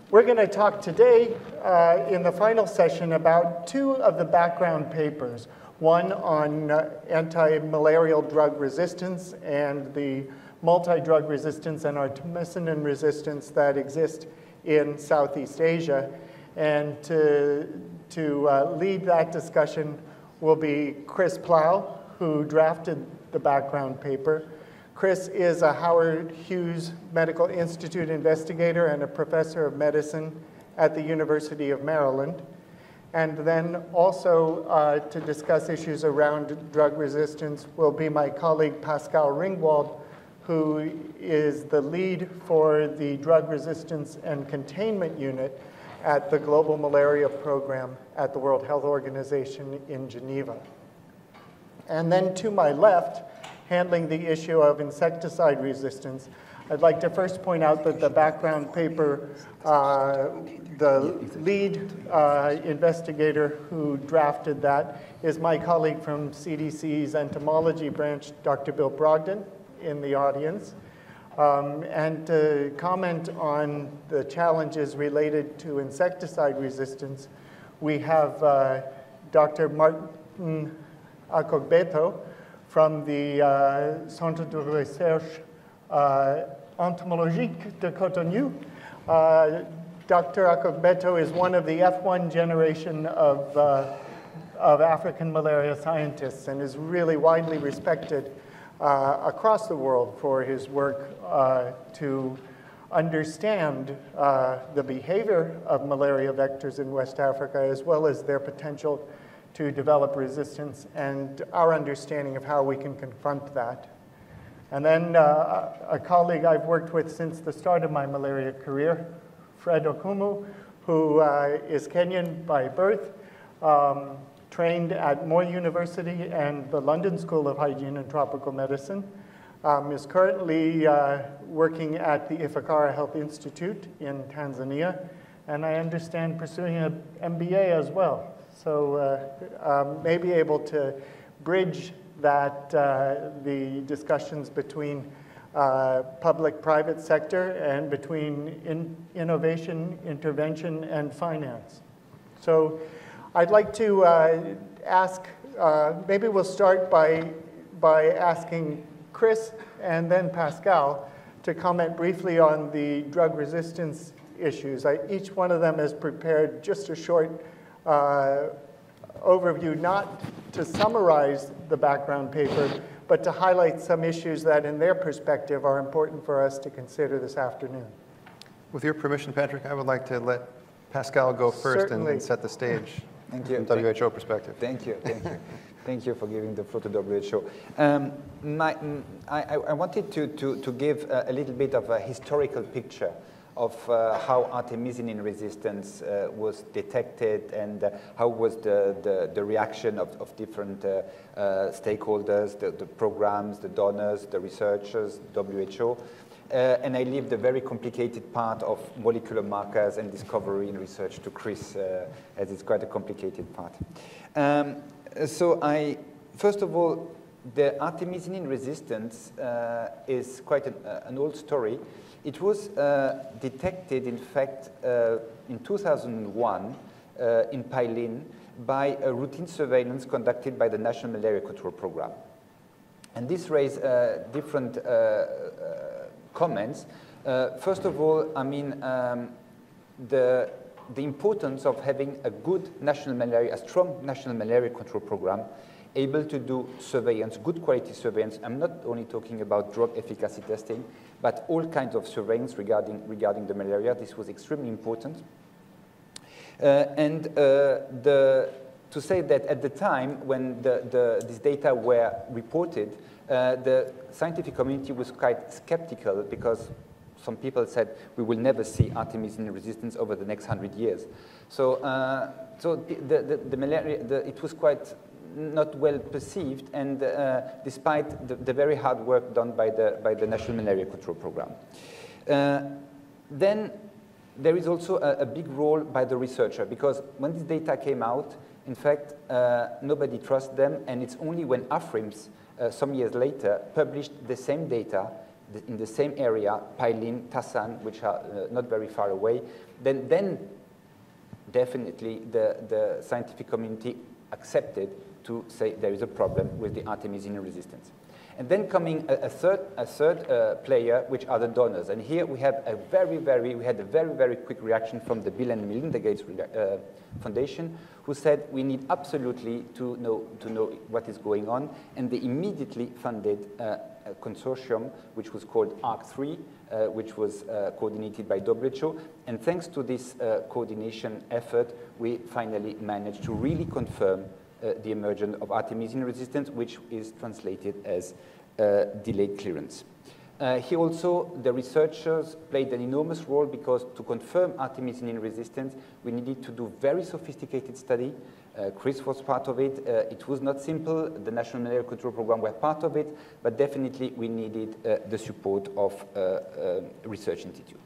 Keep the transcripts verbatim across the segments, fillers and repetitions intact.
We're going to talk today uh, in the final session about two of the background papers, one on uh, anti-malarial drug resistance and the multi-drug resistance and artemisinin resistance that exist in Southeast Asia. And to, to uh, lead that discussion will be Chris Plow, who drafted the background paper. Chris is a Howard Hughes Medical Institute investigator and a professor of medicine at the University of Maryland. And then also uh, to discuss issues around drug resistance will be my colleague Pascal Ringwald, who is the lead for the Drug Resistance and Containment Unit at the Global Malaria Program at the World Health Organization in Geneva. And then to my left, handling the issue of insecticide resistance, I'd like to first point out that the background paper, uh, the lead uh, investigator who drafted that is my colleague from C D C's entomology branch, Doctor Bill Brogdon, in the audience. Um, and to comment on the challenges related to insecticide resistance, we have uh, Doctor Martin Acogbeto from the uh, Centre de Recherche uh, Entomologique de Cotonou. Uh, Doctor Acogbeto is one of the F one generation of, uh, of African malaria scientists and is really widely respected uh, across the world for his work uh, to understand uh, the behavior of malaria vectors in West Africa, as well as their potential to develop resistance and our understanding of how we can confront that. And then uh, a colleague I've worked with since the start of my malaria career, Fred Okumu, who uh, is Kenyan by birth, um, trained at Moore University and the London School of Hygiene and Tropical Medicine, um, is currently uh, working at the Ifakara Health Institute in Tanzania, and I understand pursuing an M B A as well. So uh, um, may be able to bridge that, uh, the discussions between uh, public-private sector and between in innovation, intervention, and finance. So I'd like to uh, ask, uh, maybe we'll start by, by asking Chris and then Pascal to comment briefly on the drug resistance issues. I, each one of them has prepared just a short Uh, overview, not to summarize the background paper, but to highlight some issues that, in their perspective, are important for us to consider this afternoon. With your permission, Patrick, I would like to let Pascal go first and, and set the stage Thank you. from W H O perspective. Thank you. Thank you. Thank you for giving the floor to W H O. Um, my, I, I wanted to, to, to give a, a little bit of a historical picture of uh, how artemisinin resistance uh, was detected and uh, how was the, the, the reaction of, of different uh, uh, stakeholders, the, the programs, the donors, the researchers, W H O. Uh, and I leave the very complicated part of molecular markers and discovery and research to Chris, uh, as it's quite a complicated part. Um, so I, first of all, the artemisinin resistance uh, is quite an, uh, an old story. It was uh, detected, in fact, uh, in two thousand one uh, in Pailin by a routine surveillance conducted by the National Malaria Control Program. And this raised uh, different uh, uh, comments. Uh, first of all, I mean, um, the, the importance of having a good national malaria, a strong national malaria control program, able to do surveillance, good quality surveillance. I'm not only talking about drug efficacy testing, but all kinds of surveillance regarding, regarding the malaria. This was extremely important. Uh, and uh, the, to say that at the time when the, the, these data were reported, uh, the scientific community was quite skeptical because some people said we will never see artemisinin resistance over the next hundred years. So, uh, so the, the, the malaria, the, it was quite not well perceived, and uh, despite the, the very hard work done by the, by the National Malaria Control Program. Uh, then there is also a, a big role by the researcher, because when this data came out, in fact, uh, nobody trusts them, and it's only when AFRIMS, uh, some years later, published the same data the, in the same area, Pailin, Tassan, which are uh, not very far away, then, then definitely the, the scientific community accepted to say there is a problem with the artemisinin resistance. And then coming a, a third, a third uh, player, which are the donors. And here we have a very, very, we had a very, very quick reaction from the Bill and Melinda Gates uh, Foundation, who said we need absolutely to know, to know what is going on. And they immediately funded uh, a consortium, which was called ARC three, uh, which was uh, coordinated by W H O. And thanks to this uh, coordination effort, we finally managed to really confirm Uh, the emergence of artemisinin resistance, which is translated as uh, delayed clearance. Uh, here also, the researchers played an enormous role because to confirm artemisinin resistance, we needed to do very sophisticated study. Uh, Chris was part of it. Uh, it was not simple. The National Malaria Control Program were part of it, but definitely we needed uh, the support of uh, uh, research institutes.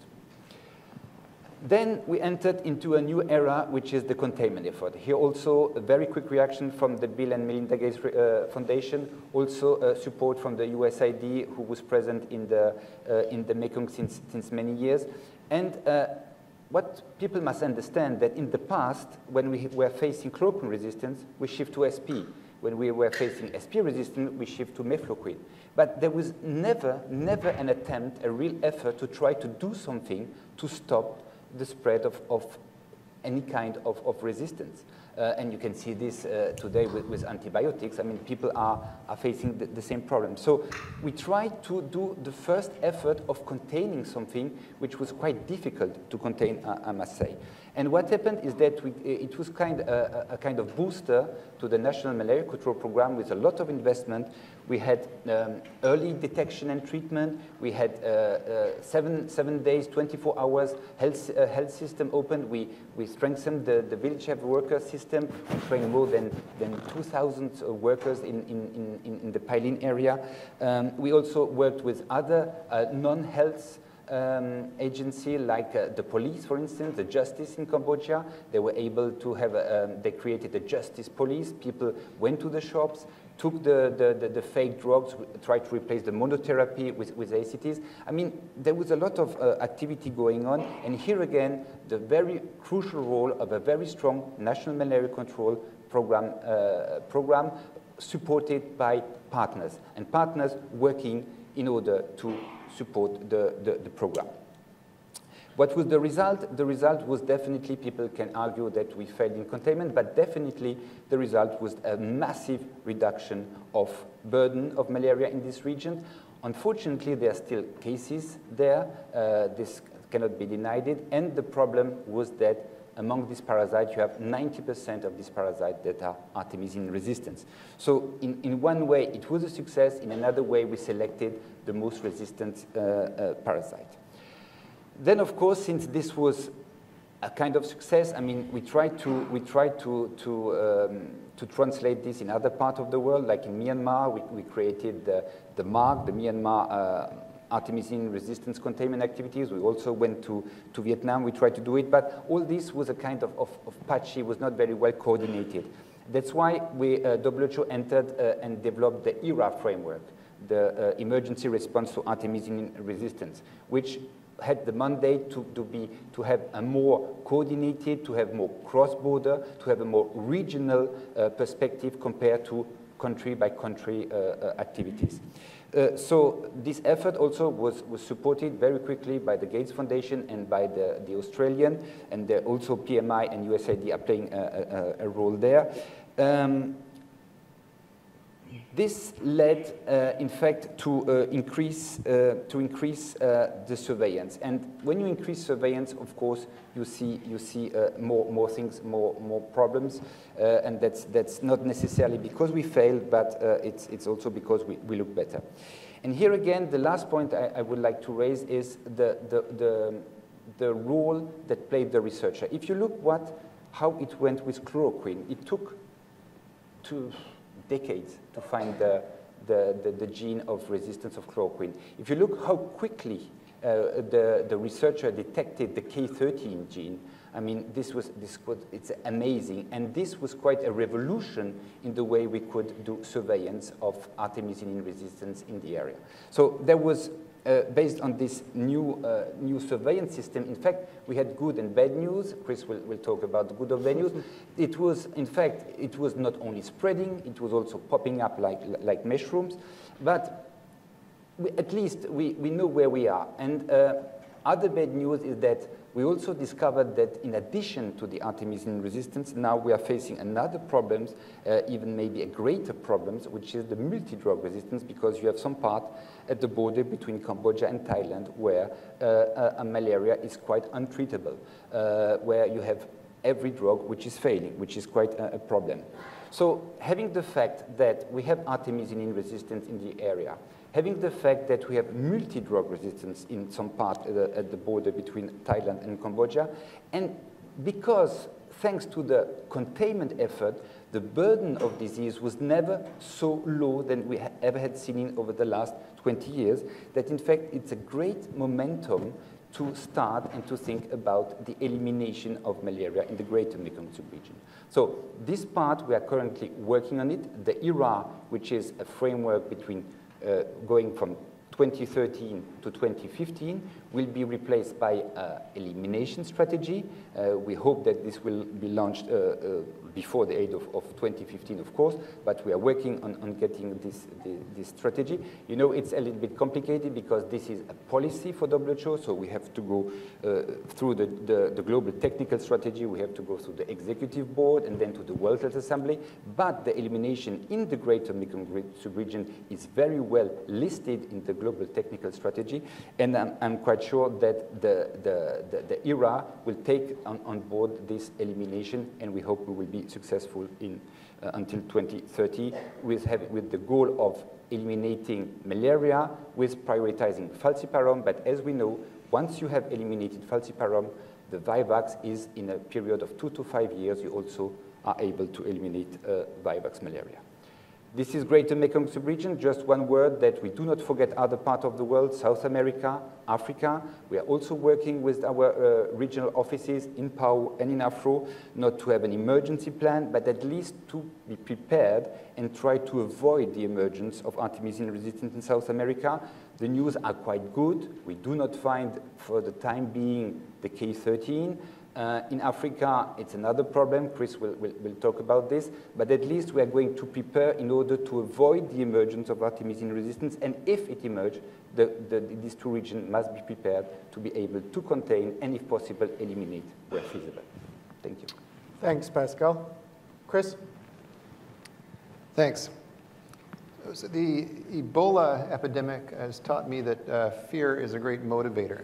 Then we entered into a new era, which is the containment effort. Here also a very quick reaction from the Bill and Melinda Gates uh, Foundation, also uh, support from the U S I D, who was present in the, uh, in the Mekong since, since many years. And uh, what people must understand that in the past, when we were facing chloroquine resistance, we shift to S P. When we were facing S P resistance, we shift to mefloquine. But there was never, never an attempt, a real effort to try to do something to stop the spread of, of any kind of, of resistance. Uh, and you can see this uh, today with, with antibiotics. I mean, people are, are facing the, the same problem. So we tried to do the first effort of containing something which was quite difficult to contain, I, I must say. And what happened is that we, it was kind uh, a kind of booster to the National Malaria Control Program with a lot of investment. We had um, early detection and treatment. We had uh, uh, seven, seven days, twenty-four hours health, uh, health system open. We, we strengthened the, the village health worker system. We trained more than, than two thousand workers in, in, in, in the Pailin area. Um, we also worked with other uh, non-health Um, agency like uh, the police, for instance, the justice in Cambodia. They were able to have, a, um, they created a justice police. People went to the shops, took the, the, the, the fake drugs, tried to replace the monotherapy with, with A C Ts. I mean, there was a lot of uh, activity going on. And here again, the very crucial role of a very strong national malaria control program, uh, program supported by partners, and partners working in order to support the, the, the program. What was the result? The result was definitely, people can argue that we failed in containment, but definitely the result was a massive reduction of burden of malaria in this region. Unfortunately, there are still cases there. Uh, this cannot be denied. And the problem was that among these parasites, you have ninety percent of these parasites that are artemisinin resistant. So in, in one way, it was a success. In another way, we selected the most resistant uh, uh, parasite. Then, of course, since this was a kind of success, I mean, we tried to, we tried to, to, um, to translate this in other parts of the world, like in Myanmar. We, we created the, the MARC, the Myanmar uh, artemisinin resistance containment activities. We also went to, to Vietnam. We tried to do it, but all this was a kind of, of, of patchy, was not very well coordinated. That's why we, uh, W H O entered uh, and developed the E R A framework, the uh, Emergency Response to Artemisinin Resistance, which had the mandate to, to, be, to have a more coordinated, to have more cross-border, to have a more regional uh, perspective compared to country-by-country uh, uh, activities. Uh, so this effort also was, was supported very quickly by the Gates Foundation and by the, the Australian, and the, also P M I and U S A I D are playing a, a, a role there. Um, This led, uh, in fact, to uh, increase, uh, to increase uh, the surveillance. And when you increase surveillance, of course, you see, you see uh, more, more things, more, more problems. Uh, and that's, that's not necessarily because we failed, but uh, it's, it's also because we, we look better. And here again, the last point I, I would like to raise is the, the, the, the role that played the researcher. If you look what, how it went with chloroquine, it took two decades to find the, the, the, the gene of resistance of chloroquine. If you look how quickly uh, the, the researcher detected the K thirteen gene, I mean, this was, this was, it's amazing. And this was quite a revolution in the way we could do surveillance of artemisinin resistance in the area. So there was uh, based on this new, uh, new surveillance system, in fact, we had good and bad news. Chris will, will talk about the good or bad news. It was, in fact, it was not only spreading, it was also popping up like, like mushrooms. But we, at least we, we know where we are. And uh, other bad news is that we also discovered that in addition to the artemisinin resistance, now we are facing another problem, uh, even maybe a greater problem, which is the multi-drug resistance, because you have some part at the border between Cambodia and Thailand where uh, uh, a malaria is quite untreatable, uh, where you have every drug which is failing, which is quite a, a problem. So having the fact that we have artemisinin resistance in the area, having the fact that we have multi-drug resistance in some part at the, at the border between Thailand and Cambodia, and because, thanks to the containment effort, the burden of disease was never so low than we ha ever had seen in over the last twenty years, that in fact it's a great momentum to start and to think about the elimination of malaria in the greater Mekong Subregion. So this part, we are currently working on it. The E R A, which is a framework between Uh, going from twenty thirteen to twenty fifteen, will be replaced by uh, elimination strategy. Uh, we hope that this will be launched uh, uh, before the end of, of twenty fifteen, of course, but we are working on, on getting this, the, this strategy. You know, it's a little bit complicated because this is a policy for W H O, so we have to go uh, through the, the, the global technical strategy, we have to go through the executive board and then to the World Health Assembly, but the elimination in the greater Mekong Subregion is very well listed in the global technical strategy, and I'm, I'm quite sure that the, the, the, the E R A will take on, on board this elimination, and we hope we will be successful in, uh, until twenty thirty with, have, with the goal of eliminating malaria with prioritizing falciparum. But as we know, once you have eliminated falciparum, the Vivax is in a period of two to five years, you also are able to eliminate uh, Vivax malaria. This is Greater Mekong Subregion. Just one word that we do not forget other parts of the world, South America, Africa. We are also working with our uh, regional offices in P A U and in Afro, not to have an emergency plan, but at least to be prepared and try to avoid the emergence of artemisinin resistance in South America. The news are quite good. We do not find, for the time being, the K thirteen. Uh, in Africa, it's another problem. Chris will, will, will talk about this. But at least we are going to prepare in order to avoid the emergence of artemisinin resistance. And if it emerges, the, the, these two regions must be prepared to be able to contain and, if possible, eliminate where feasible. Thank you. Thanks, Pascal. Chris? Thanks. So the Ebola epidemic has taught me that uh, fear is a great motivator.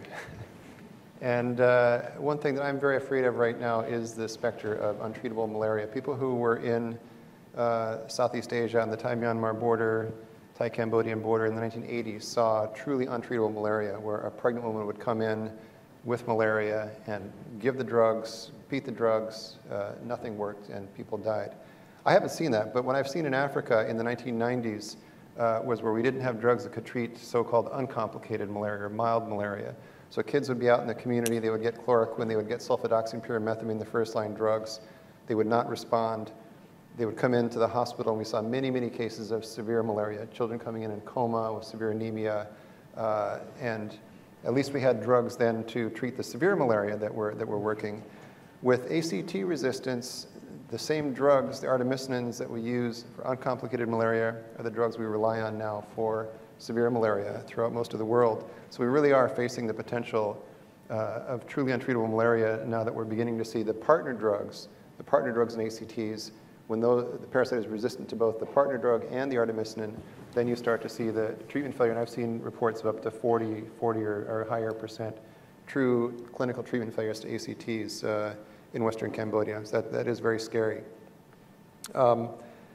And uh, one thing that I'm very afraid of right now is the specter of untreatable malaria. People who were in uh, Southeast Asia on the Thai-Myanmar border, Thai-Cambodian border in the nineteen eighties saw truly untreatable malaria, where a pregnant woman would come in with malaria and give the drugs, beat the drugs, uh, nothing worked, and people died. I haven't seen that, but what I've seen in Africa in the nineteen nineties uh, was where we didn't have drugs that could treat so-called uncomplicated malaria or mild malaria. So kids would be out in the community, they would get chloroquine, they would get sulfadoxine-pyrimethamine, the first-line drugs. They would not respond. They would come into the hospital, and we saw many, many cases of severe malaria, children coming in in coma with severe anemia, uh, and at least we had drugs then to treat the severe malaria that were, that were working. With A C T resistance, the same drugs, the artemisinins that we use for uncomplicated malaria, are the drugs we rely on now for severe malaria throughout most of the world. So we really are facing the potential uh, of truly untreatable malaria now that we're beginning to see the partner drugs, the partner drugs in A C Ts, when those, the parasite is resistant to both the partner drug and the artemisinin, then you start to see the treatment failure. And I've seen reports of up to forty, forty or, or higher percent true clinical treatment failures to A C Ts uh, in Western Cambodia. So that, that is very scary. Um,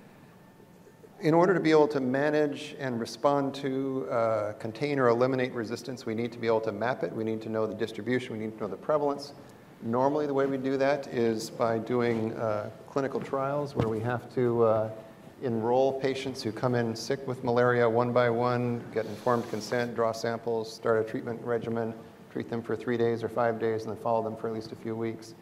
In order to be able to manage and respond to, uh, contain or eliminate resistance, we need to be able to map it. We need to know the distribution. We need to know the prevalence. Normally, the way we do that is by doing uh, clinical trials where we have to uh, enroll patients who come in sick with malaria one by one, get informed consent, draw samples, start a treatment regimen, treat them for three days or five days, and then follow them for at least a few weeks.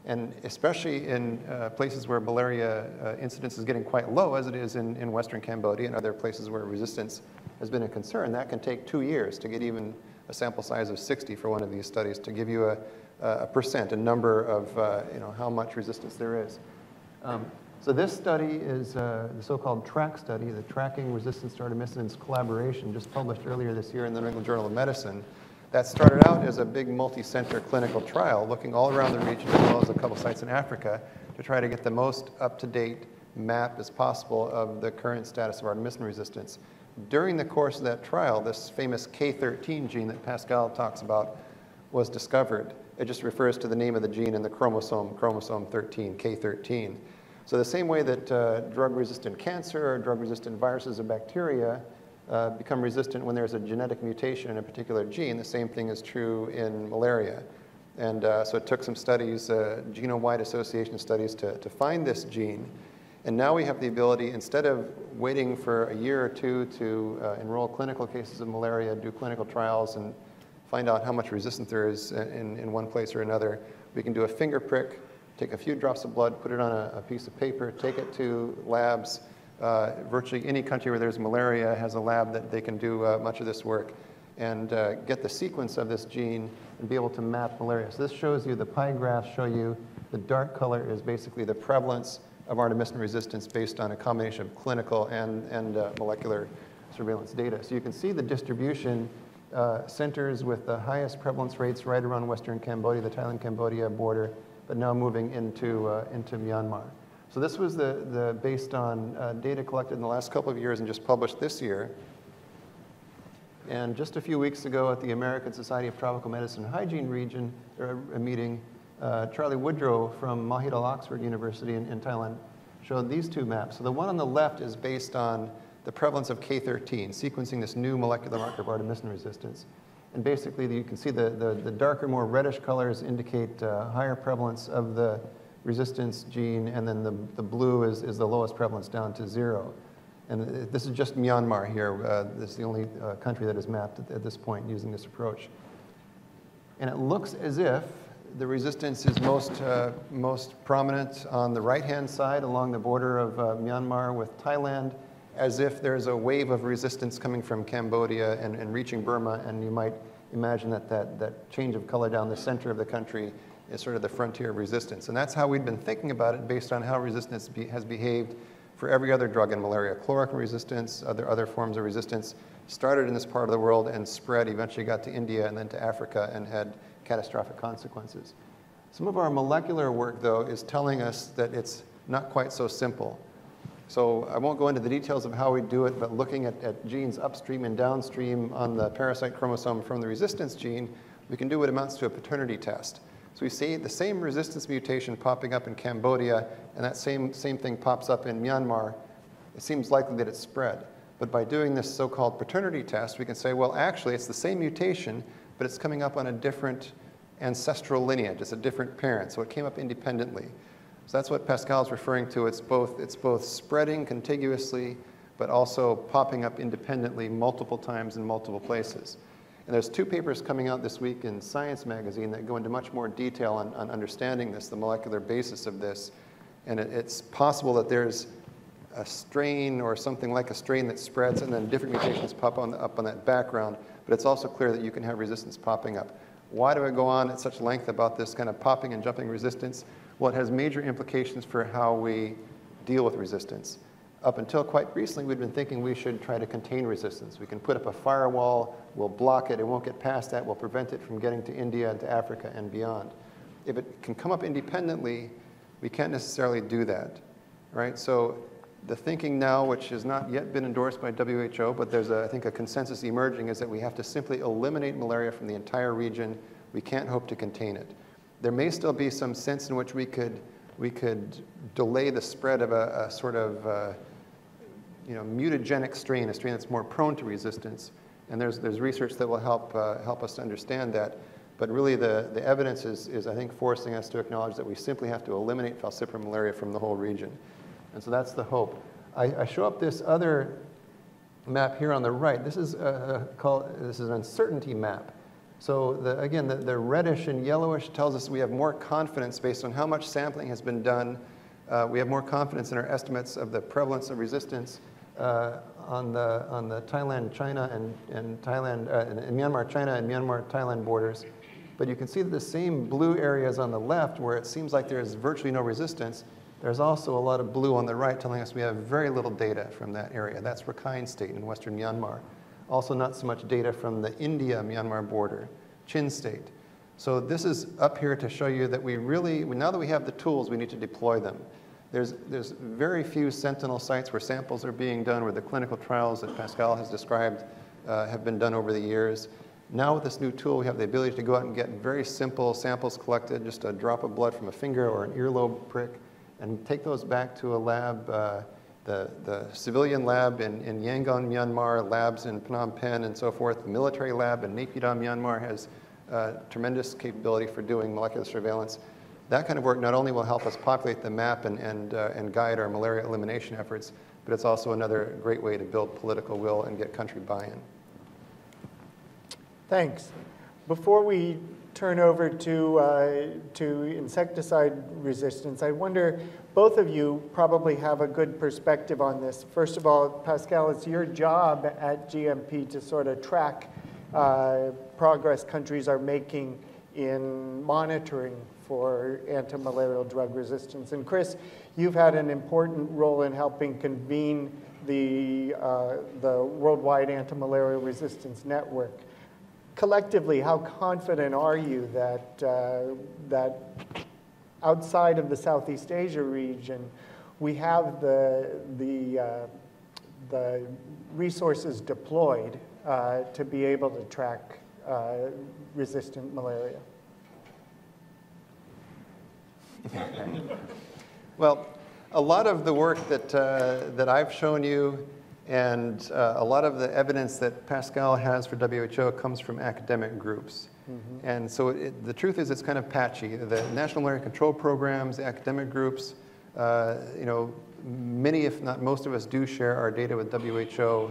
And especially in uh, places where malaria uh, incidence is getting quite low, as it is in, in Western Cambodia and other places where resistance has been a concern, that can take two years to get even a sample size of sixty for one of these studies to give you a, a percent, a number of uh, you know, how much resistance there is. Um, so this study is uh, the so-called TRACK study, the Tracking Resistance to Artemisinins Collaboration, just published earlier this year in the New England Journal of Medicine. That started out as a big multi-center clinical trial looking all around the region as well as a couple sites in Africa to try to get the most up-to-date map as possible of the current status of artemisinin resistance. During the course of that trial, this famous K thirteen gene that Pascal talks about was discovered. It just refers to the name of the gene in the chromosome, chromosome thirteen, K thirteen. So the same way that uh, drug-resistant cancer or drug-resistant viruses or bacteria Uh, become resistant when there's a genetic mutation in a particular gene. The same thing is true in malaria. And uh, so it took some studies, uh, genome-wide association studies, to, to find this gene. And now we have the ability, instead of waiting for a year or two to uh, enroll clinical cases of malaria, do clinical trials, and find out how much resistance there is in, in one place or another, we can do a finger prick, take a few drops of blood, put it on a, a piece of paper, take it to labs. Uh, virtually any country where there's malaria has a lab that they can do uh, much of this work and uh, get the sequence of this gene and be able to map malaria. So this shows you, the pie graphs show you, the dark color is basically the prevalence of artemisinin resistance based on a combination of clinical and, and uh, molecular surveillance data. So you can see the distribution uh, centers with the highest prevalence rates right around Western Cambodia, the Thailand-Cambodia border, but now moving into, uh, into Myanmar. So this was the, the based on uh, data collected in the last couple of years and just published this year. And just a few weeks ago at the American Society of Tropical Medicine and Hygiene region, or a meeting, uh, Charlie Woodrow from Mahidol Oxford University in, in Thailand showed these two maps. So the one on the left is based on the prevalence of K thirteen, sequencing this new molecular marker of artemisinin resistance. And basically you can see the, the, the darker, more reddish colors indicate uh, higher prevalence of the resistance gene, and then the, the blue is, is the lowest prevalence down to zero. And this is just Myanmar here. Uh, this is the only uh, country that is mapped at, at this point using this approach. And it looks as if the resistance is most, uh, most prominent on the right-hand side along the border of uh, Myanmar with Thailand, as if there's a wave of resistance coming from Cambodia and, and reaching Burma, and you might imagine that, that that change of color down the center of the country is sort of the frontier of resistance. And that's how we've been thinking about it based on how resistance be, has behaved for every other drug in malaria. Chloroquine resistance, other, other forms of resistance, started in this part of the world and spread, eventually got to India and then to Africa and had catastrophic consequences. Some of our molecular work, though, is telling us that it's not quite so simple. So I won't go into the details of how we do it, but looking at, at genes upstream and downstream on the parasite chromosome from the resistance gene, we can do what amounts to a paternity test. So we see the same resistance mutation popping up in Cambodia, and that same, same thing pops up in Myanmar. It seems likely that it's spread. But by doing this so-called paternity test, we can say, well, actually, it's the same mutation, but it's coming up on a different ancestral lineage. It's a different parent, so it came up independently. So that's what Pascal's referring to. It's both, it's both spreading contiguously, but also popping up independently multiple times in multiple places. And there's two papers coming out this week in Science magazine that go into much more detail on, on understanding this, the molecular basis of this. And it, it's possible that there's a strain or something like a strain that spreads and then different mutations pop on the, up on that background. But it's also clear that you can have resistance popping up. Why do I go on at such length about this kind of popping and jumping resistance? Well, it has major implications for how we deal with resistance. Up until quite recently, we'd been thinking we should try to contain resistance. We can put up a firewall, we'll block it, it won't get past that, we'll prevent it from getting to India and to Africa and beyond. If it can come up independently, we can't necessarily do that, right? So the thinking now, which has not yet been endorsed by W H O, but there's, a, I think, a consensus emerging, is that we have to simply eliminate malaria from the entire region. We can't hope to contain it. There may still be some sense in which we could, we could delay the spread of a, a sort of uh, you know, mutagenic strain, a strain that's more prone to resistance. And there's, there's research that will help, uh, help us to understand that. But really the, the evidence is, is, I think, forcing us to acknowledge that we simply have to eliminate falciparum malaria from the whole region. And so that's the hope. I, I show up this other map here on the right. This is, a, a called, this is an uncertainty map. So the, again, the, the reddish and yellowish tells us we have more confidence based on how much sampling has been done. Uh, we have more confidence in our estimates of the prevalence of resistance uh, on the on the Thailand, China, and and Thailand, uh, and, and Myanmar, China, and Myanmar, Thailand borders. But you can see that the same blue areas on the left, where it seems like there is virtually no resistance, there's also a lot of blue on the right, telling us we have very little data from that area. That's Rakhine State in western Myanmar. Also, not so much data from the India-Myanmar border, Chin State. So this is up here to show you that we really, now that we have the tools, we need to deploy them. There's, there's very few sentinel sites where samples are being done, where the clinical trials that Pascal has described uh, have been done over the years. Now with this new tool, we have the ability to go out and get very simple samples collected, just a drop of blood from a finger or an earlobe prick, and take those back to a lab, uh, the, the civilian lab in, in Yangon, Myanmar, labs in Phnom Penh and so forth. The military lab in Naypyidaw, Myanmar has uh, tremendous capability for doing molecular surveillance. That kind of work not only will help us populate the map and, and, uh, and guide our malaria elimination efforts, but it's also another great way to build political will and get country buy-in. Thanks. Before we turn over to, uh, to insecticide resistance, I wonder, both of you probably have a good perspective on this. First of all, Pascal, it's your job at G M P to sort of track uh, progress countries are making in monitoring for anti-malarial drug resistance. And Chris, you've had an important role in helping convene the, uh, the Worldwide Anti-Malarial Resistance Network. Collectively, how confident are you that, uh, that outside of the Southeast Asia region, we have the, the, uh, the resources deployed uh, to be able to track uh, resistant malaria? Well, a lot of the work that, uh, that I've shown you and uh, a lot of the evidence that Pascal has for W H O comes from academic groups. Mm-hmm. And so it, the truth is it's kind of patchy. The National Malaria Control Programs, the academic groups, uh, you know, many, if not most of us, do share our data with W H O.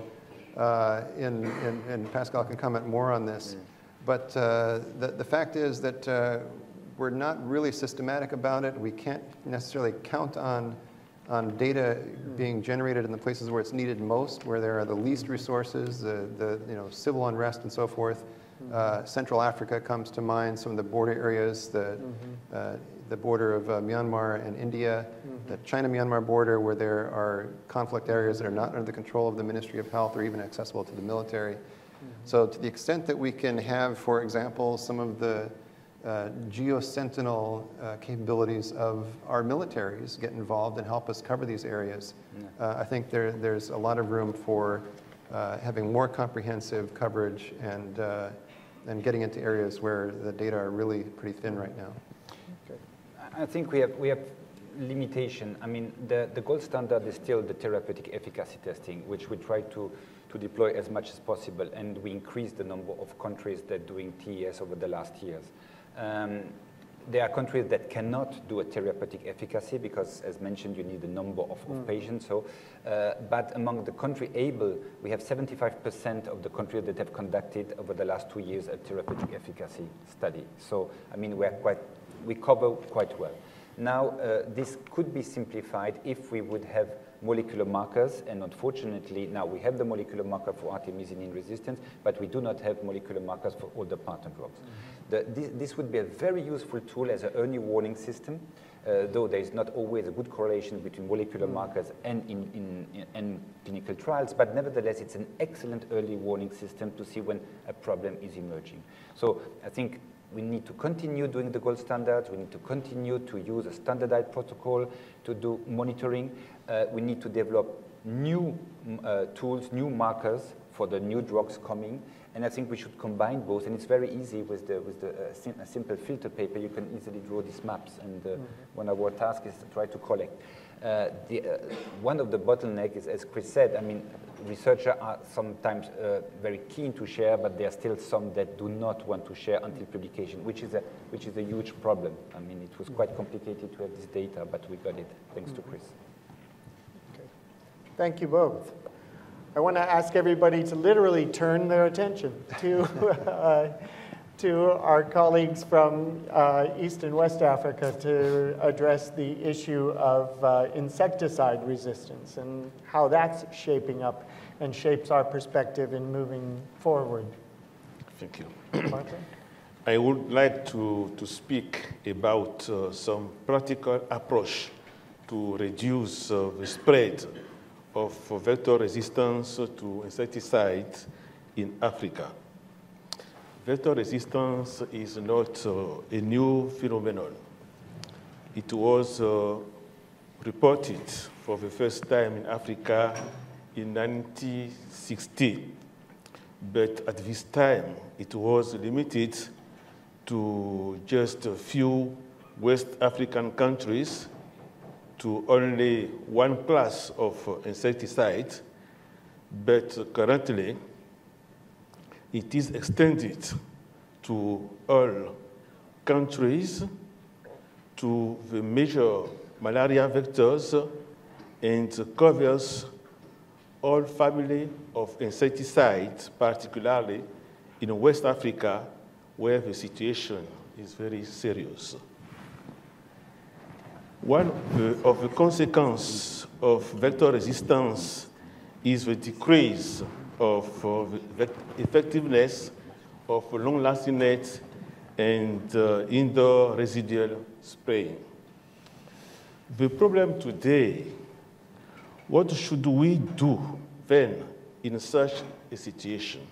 Uh, in, in, and Pascal can comment more on this. Mm-hmm. But uh, the, the fact is that uh, we're not really systematic about it. We can't necessarily count on on data being generated in the places where it's needed most, where there are the least resources, the, the you know, civil unrest and so forth. Uh, Central Africa comes to mind, some of the border areas, the, uh, the border of uh, Myanmar and India, the China-Myanmar border where there are conflict areas that are not under the control of the Ministry of Health or even accessible to the military. So to the extent that we can have, for example, some of the Uh, geosentinel uh, capabilities of our militaries get involved and help us cover these areas. Uh, I think there, there's a lot of room for uh, having more comprehensive coverage and, uh, and getting into areas where the data are really pretty thin right now. Okay. I think we have, we have limitation. I mean, the, the gold standard is still the therapeutic efficacy testing, which we try to, to deploy as much as possible, and we increase the number of countries that are doing T E S over the last years. Um, there are countries that cannot do a therapeutic efficacy because, as mentioned, you need a number of, of mm. patients. So, uh, but among the country able, we have seventy-five percent of the countries that have conducted over the last two years a therapeutic efficacy study. So, I mean, we're quite, we cover quite well. Now, uh, this could be simplified if we would have molecular markers, and unfortunately, now we have the molecular marker for artemisinin resistance, but we do not have molecular markers for all the partner drugs. Mm-hmm. the, this, this would be a very useful tool as an early warning system, uh, though there is not always a good correlation between molecular mm-hmm. markers and in, in, in, in clinical trials, but nevertheless, it's an excellent early warning system to see when a problem is emerging. So I think we need to continue doing the gold standards. We need to continue to use a standardized protocol to do monitoring. Uh, we need to develop new uh, tools, new markers for the new drugs coming. And I think we should combine both. And it's very easy with the with the uh, sim a simple filter paper. You can easily draw these maps. And uh, mm-hmm. one of our tasks is to try to collect. Uh, the, uh, one of the bottlenecks is, as Chris said, I mean, researchers are sometimes uh, very keen to share, but there are still some that do not want to share until publication, which is a which is a huge problem. I mean, it was quite complicated to have this data, but we got it thanks to Chris. Okay. Thank you both. I want to ask everybody to literally turn their attention to uh, to our colleagues from uh, East and West Africa to address the issue of uh, insecticide resistance and how that's shaping up and shapes our perspective in moving forward. Thank you. Margaret? I would like to, to speak about uh, some practical approach to reduce uh, the spread of vector resistance to insecticides in Africa. Vector resistance is not uh, a new phenomenon. It was uh, reported for the first time in Africa in nineteen sixty, but at this time it was limited to just a few West African countries, to only one class of insecticide, but currently it is extended to all countries, to the major malaria vectors, and covers all family of insecticides, particularly in West Africa, where the situation is very serious. One of the, of the consequences of vector resistance is the decrease of uh, the effectiveness of long-lasting nets and uh, indoor residual spraying. The problem today, what should we do then in such a situation?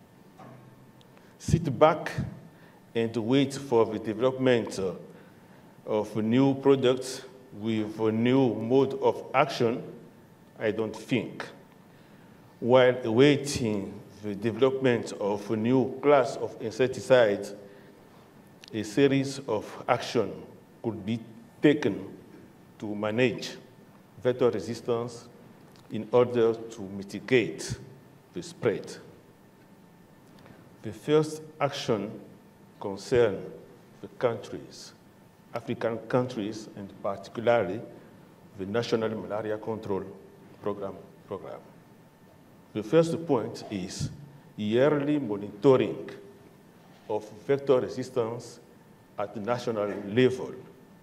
Sit back and wait for the development uh, of new products with a new mode of action? I don't think. While awaiting the development of a new class of insecticides, a series of actions could be taken to manage vector resistance in order to mitigate the spread. The first action concerns the countries, African countries, and particularly the National Malaria Control Program. program. The first point is yearly monitoring of vector resistance at the national level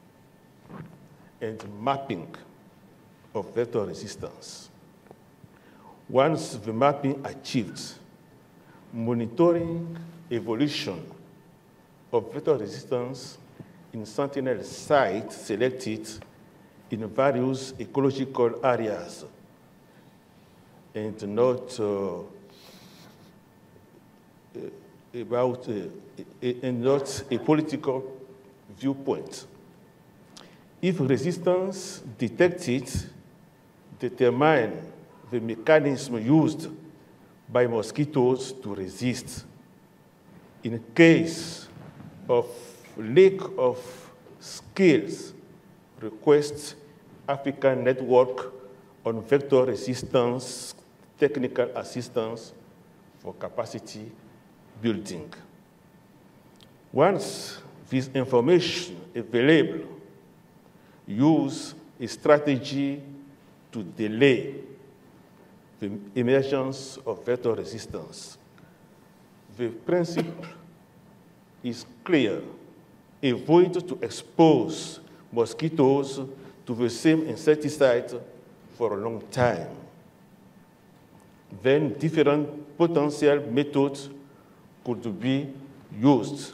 and mapping of vector resistance. Once the mapping achieved, monitoring evolution of vector resistance in sentinel sites selected in various ecological areas, and not uh, about uh, and not a political viewpoint. If resistance detected, determine the mechanism used by mosquitoes to resist. In case of lack of skills, request African Network on Vector Resistance technical assistance for capacity building. Once this information is available, use a strategy to delay the emergence of vector resistance. The principle is clear. Avoid to expose mosquitoes to the same insecticide for a long time. Then different potential methods could be used.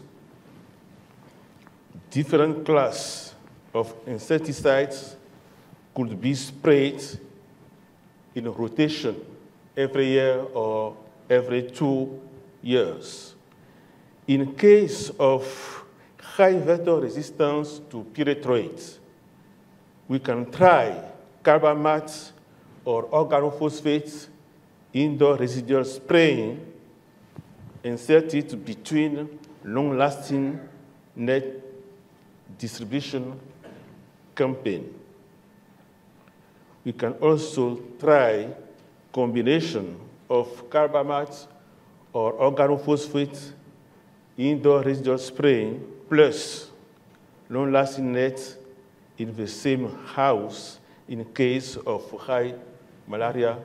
Different classes of insecticides could be sprayed in rotation every year or every two years. In case of high vector resistance to pyrethroid, we can try carbamate or organophosphates indoor residual spraying inserted between long-lasting net distribution campaign. We can also try combination of carbamate or organophosphate indoor residual spraying plus long-lasting net in the same house in case of high malaria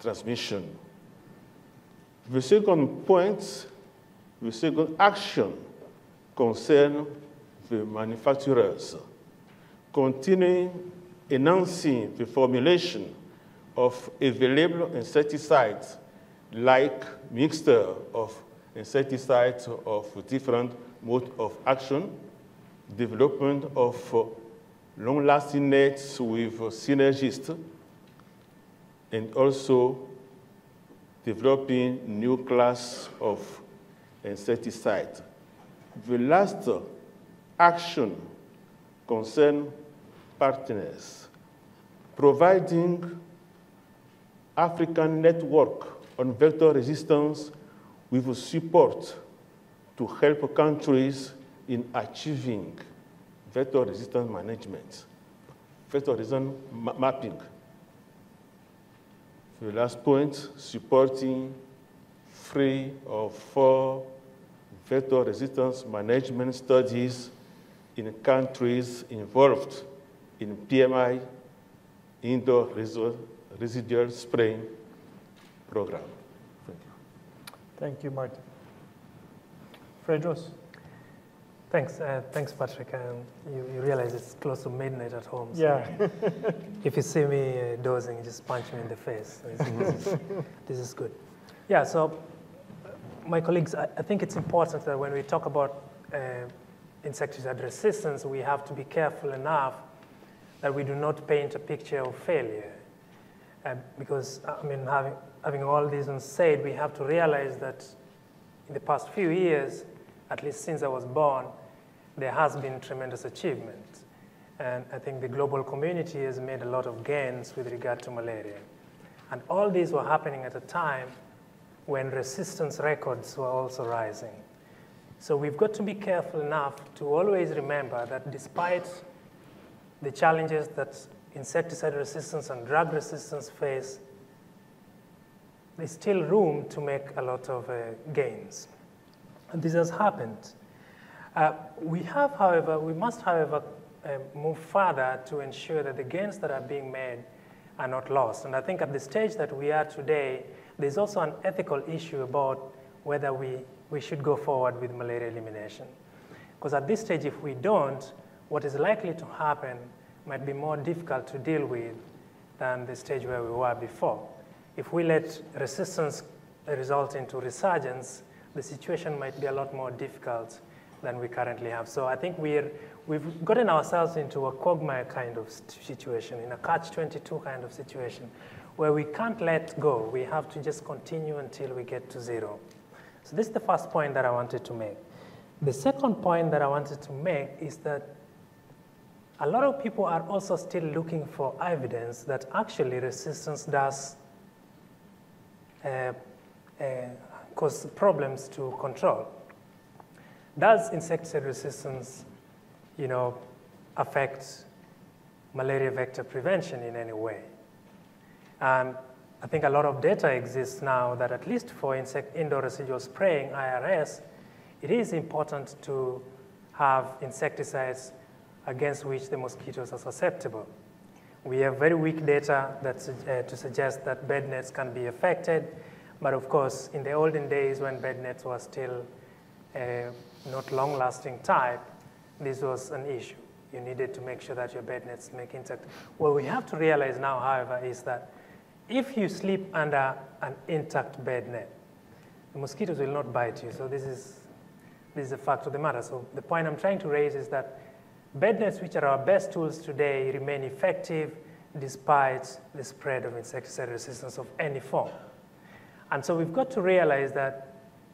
transmission. The second point, the second action concern the manufacturers, continuing enhancing the formulation of available insecticides like mixture of insecticides of different modes of action, development of long-lasting nets with synergists, and also developing new class of insecticides. The last action concerns partners, providing African network on vector resistance with support to help countries in achieving vector resistance management, vector resistance ma mapping. The last point, supporting three or four vector resistance management studies in countries involved in P M I, indoor residual spraying program. Thank you. Thank you, Martin. Fredros? Thanks, uh, thanks, Patrick. Um, you, you realize it's close to midnight at home. So yeah. If you see me uh, dozing, just punch me in the face. This, this, is, this is good. Yeah, so my colleagues, I, I think it's important that when we talk about uh, insecticide resistance, we have to be careful enough that we do not paint a picture of failure. Uh, because, I mean, having, having all these said, we have to realize that in the past few years, at least since I was born, there has been tremendous achievement. And I think the global community has made a lot of gains with regard to malaria. And all these were happening at a time when resistance records were also rising. So we've got to be careful enough to always remember that despite the challenges that insecticide resistance and drug resistance face, there's still room to make a lot of uh, gains. And this has happened. Uh, we have, however, we must, however, uh, move further to ensure that the gains that are being made are not lost. And I think at the stage that we are today, there's also an ethical issue about whether we, we should go forward with malaria elimination. Because at this stage, if we don't, what is likely to happen might be more difficult to deal with than the stage where we were before. If we let resistance result into resurgence, the situation might be a lot more difficult than we currently have. So I think we're, we've gotten ourselves into a quagmire kind of situation, in a catch twenty-two kind of situation, where we can't let go. We have to just continue until we get to zero. So this is the first point that I wanted to make. The second point that I wanted to make is that a lot of people are also still looking for evidence that actually resistance does uh, uh, cause problems to control. Does insecticide resistance, you know, affect malaria vector prevention in any way? And I think a lot of data exists now that at least for insect indoor residual spraying, I R S, it is important to have insecticides against which the mosquitoes are susceptible. We have very weak data that's, uh, to suggest that bed nets can be affected. But of course, in the olden days when bed nets were still uh, not long-lasting type, this was an issue. You needed to make sure that your bed nets make intact. What we have to realize now, however, is that if you sleep under an intact bed net, the mosquitoes will not bite you. So this is, this is a fact of the matter. So the point I'm trying to raise is that bed nets, which are our best tools today, remain effective despite the spread of insecticide resistance of any form. And so we've got to realize that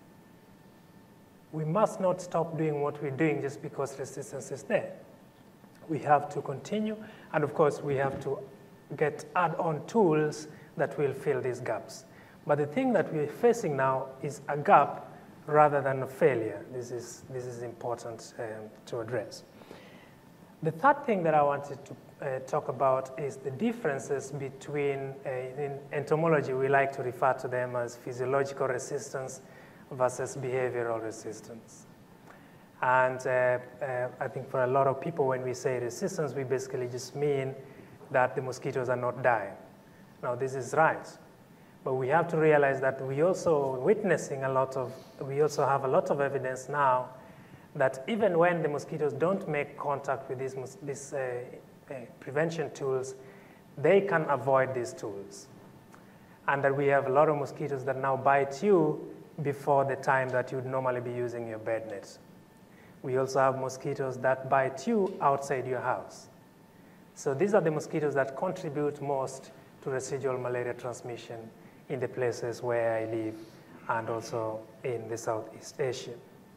we must not stop doing what we're doing just because resistance is there. We have to continue, and of course, we have to get add-on tools that will fill these gaps. But the thing that we're facing now is a gap rather than a failure. This is, this is important um, to address. The third thing that I wanted to uh, talk about is the differences between, uh, in entomology, we like to refer to them as physiological resistance versus behavioral resistance. And uh, uh, I think for a lot of people, when we say resistance, we basically just mean that the mosquitoes are not dying. Now, this is right. But we have to realize that we also witnessing a lot of, we also have a lot of evidence now that even when the mosquitoes don't make contact with these, these uh, uh, prevention tools, they can avoid these tools. And that we have a lot of mosquitoes that now bite you before the time that you'd normally be using your bed net. We also have mosquitoes that bite you outside your house. So these are the mosquitoes that contribute most to residual malaria transmission in the places where I live and also in the Southeast Asia.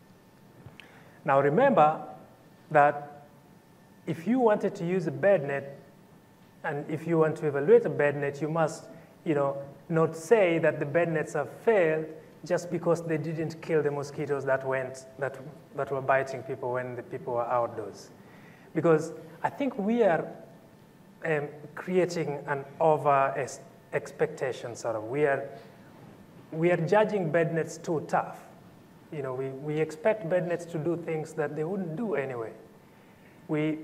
Now remember that if you wanted to use a bed net, and if you want to evaluate a bed net, you must, you know, not say that the bed nets have failed just because they didn't kill the mosquitoes that went, that, that were biting people when the people were outdoors. Because I think we are um, creating an over expectation sort of. We are, we are judging bed nets too tough. You know, we, we expect bed nets to do things that they wouldn't do anyway. We,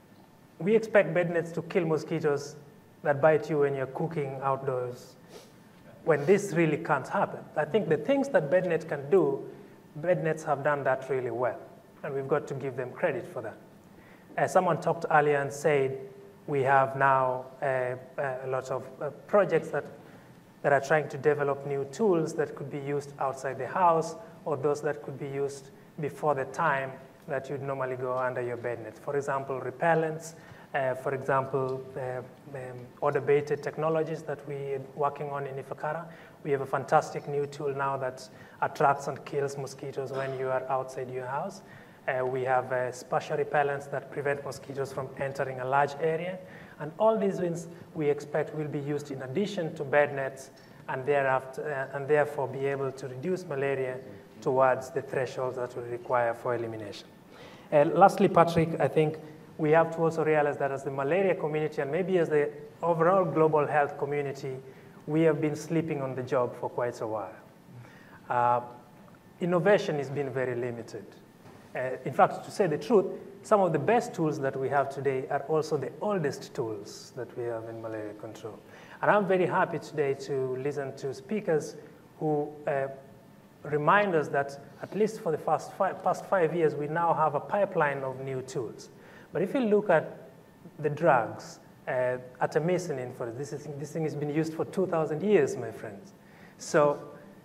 we expect bed nets to kill mosquitoes that bite you when you're cooking outdoors, when this really can't happen. I think the things that bed nets can do, bed nets have done that really well, and we've got to give them credit for that. As someone talked earlier and said, we have now uh, a lot of uh, projects that, that are trying to develop new tools that could be used outside the house, or those that could be used before the time that you'd normally go under your bed net. For example, repellents, uh, for example, uh, um, odor-baited technologies that we're working on in Ifakara. We have a fantastic new tool now that attracts and kills mosquitoes when you are outside your house. Uh, we have uh, spatial repellents that prevent mosquitoes from entering a large area. And all these things we expect will be used in addition to bed nets, and, thereafter, uh, and therefore be able to reduce malaria towards the thresholds that we require for elimination. Uh, lastly, Patrick, I think we have to also realize that as the malaria community and maybe as the overall global health community, we have been sleeping on the job for quite a while. Uh, innovation has been very limited. Uh, in fact, to say the truth, some of the best tools that we have today are also the oldest tools that we have in malaria control. And I'm very happy today to listen to speakers who uh, remind us that at least for the past five, past five years, we now have a pipeline of new tools. But if you look at the drugs, uh, Artemisinin, for this, is, this thing has been used for two thousand years, my friends. So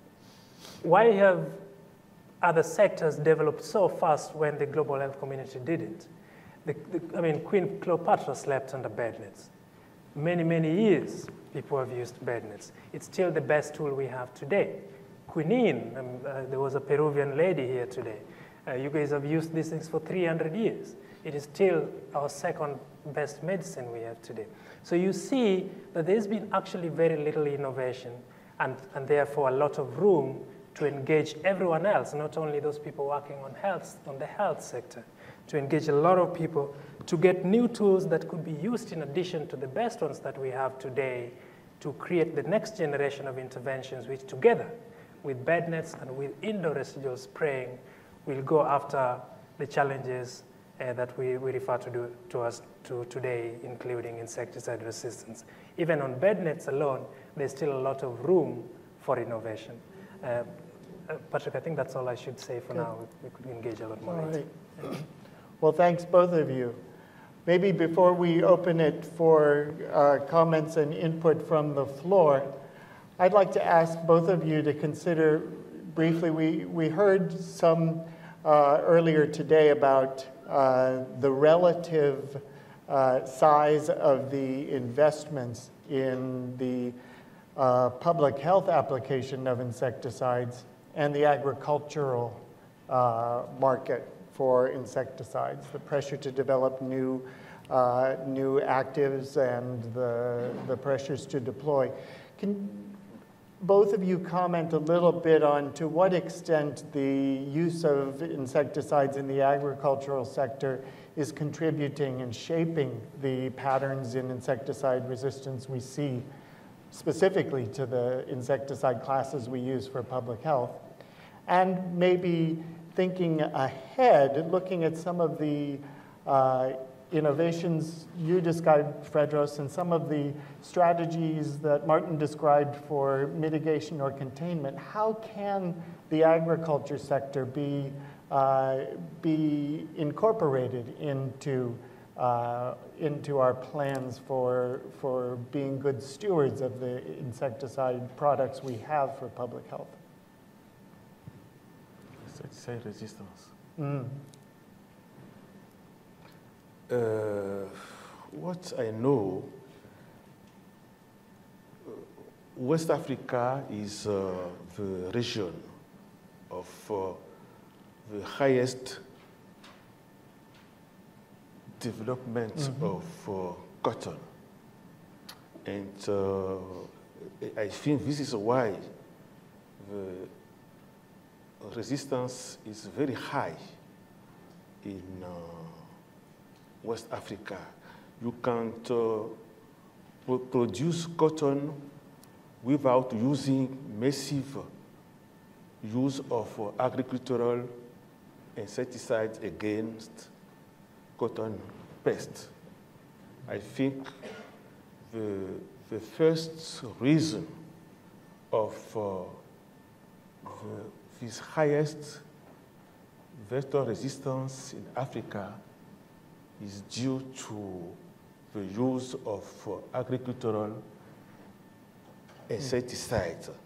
why have other sectors developed so fast when the global health community didn't? The, the, I mean, Queen Cleopatra slept under bed nets. Many, many years, people have used bed nets. It's still the best tool we have today. Quinine, um, uh, there was a Peruvian lady here today. Uh, you guys have used these things for three hundred years. It is still our second best medicine we have today. So you see that there's been actually very little innovation and, and therefore a lot of room to engage everyone else, not only those people working on health, on the health sector, to engage a lot of people to get new tools that could be used in addition to the best ones that we have today to create the next generation of interventions which together with bed nets and with indoor residual spraying will go after the challenges uh, that we, we refer to, do, to us to today, including insecticide resistance. Even on bed nets alone, there's still a lot of room for innovation. Uh, uh, Patrick, I think that's all I should say for Good. Now. We, we could engage a lot more. All right. Well, thanks both of you. Maybe before we open it for uh, comments and input from the floor, I'd like to ask both of you to consider briefly, we, we heard some uh, earlier today about uh, the relative uh, size of the investments in the uh, public health application of insecticides and the agricultural uh, market for insecticides, the pressure to develop new, uh, new actives and the, the pressures to deploy. Can both of you comment a little bit on to what extent the use of insecticides in the agricultural sector is contributing and shaping the patterns in insecticide resistance we see, specifically to the insecticide classes we use for public health, and maybe thinking ahead, looking at some of the uh, innovations you described, Fredros, and some of the strategies that Martin described for mitigation or containment. How can the agriculture sector be uh, be incorporated into, uh, into our plans for, for being good stewards of the insecticide products we have for public health? Insecticide resistance. Mm. Uh, what I know, West Africa is uh, the region of uh, the highest development mm-hmm. of uh, cotton. And uh, I think this is why the resistance is very high in uh, West Africa. You can't uh, pro produce cotton without using massive use of uh, agricultural insecticides against cotton pests. I think the, the first reason of uh, the, this highest vector resistance in Africa is due to the use of uh, agricultural insecticides. Mm.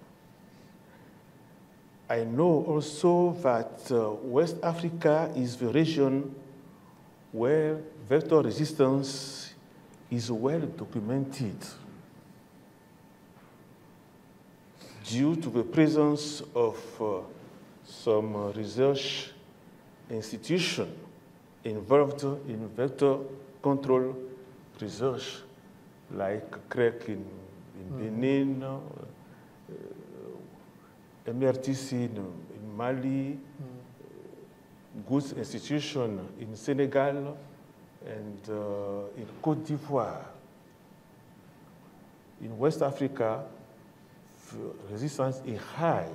I know also that uh, West Africa is the region where vector resistance is well documented due to the presence of uh, some uh, research institutions involved in vector control research, like C R E C in, in Benin, uh, M R T C in, in Mali, mm. Goods Institution in Senegal, and uh, in Côte d'Ivoire. In West Africa, resistance is high,